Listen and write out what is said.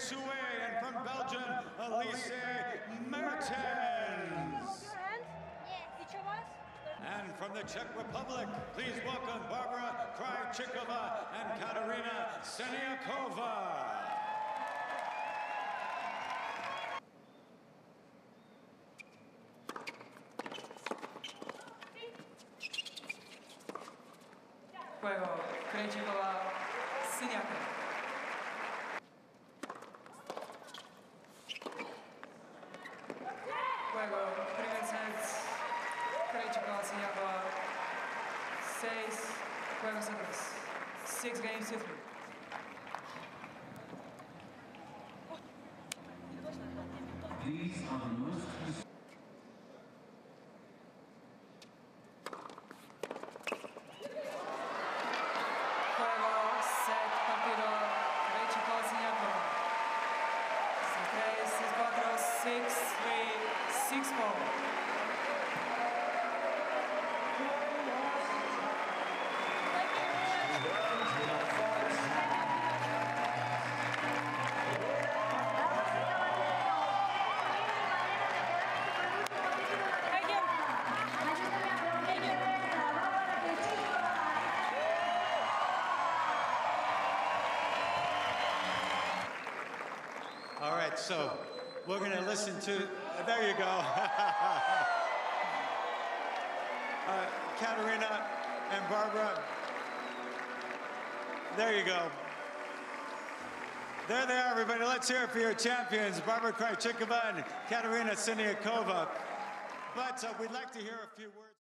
Souet, and from Belgium, Elise Mertens. Each of us? And from the Czech Republic, please welcome Barbara Krajcikova and Katerina Siniakova. Juego, Krajcikova, Siniakova. Juego, primer set, Krajcikova, Siniakova, 6, juego setos, 6 games to 3. These are the most All right, so we're going to listen to, there you go. Katerina and Barbara. There you go. There they are, everybody. Let's hear it for your champions, Barbara Krajcikova and Katerina Siniakova. But we'd like to hear a few words.